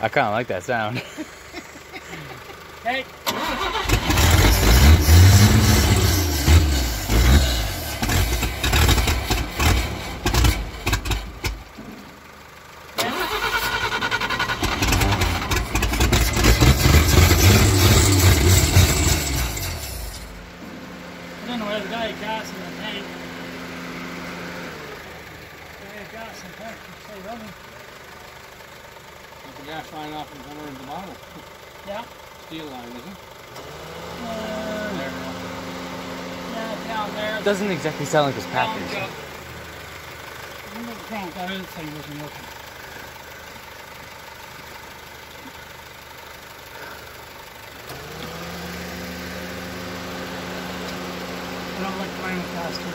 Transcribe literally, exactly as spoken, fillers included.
I kind of like that sound. Hey. I don't know whether they had gas in the tank. They had gas in the tank, stay running. Got the gas line off and under the bottle. Yeah. Steel line, is it? Uh, There. yeah, down there. It doesn't exactly sound like it's Down packaged. go. Look at the front, that other thing wasn't working. I don't like playing with gas too